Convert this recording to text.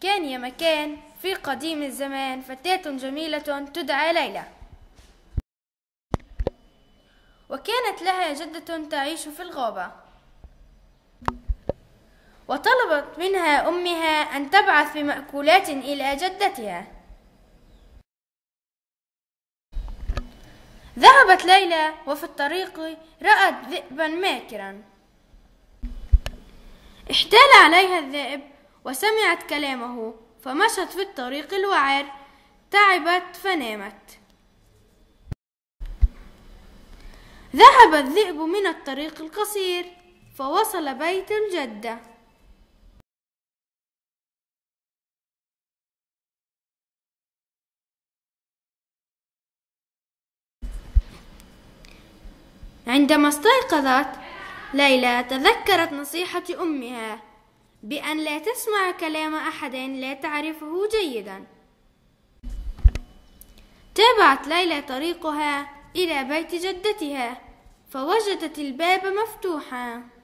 كان يا مكان في قديم الزمان فتاة جميلة تدعى ليلى، وكانت لها جدة تعيش في الغابة، وطلبت منها أمها أن تبعث بمأكولات إلى جدتها. ذهبت ليلى وفي الطريق رأت ذئبا ماكرا، احتال عليها الذئب وسمعت كلامه فمشت في الطريق الوعر، تعبت فنامت. ذهب الذئب من الطريق القصير فوصل بيت الجدة. عندما استيقظت ليلى تذكرت نصيحة أمها بأن لا تسمع كلام أحد لا تعرفه جيدا. تابعت ليلى طريقها إلى بيت جدتها فوجدت الباب مفتوحا.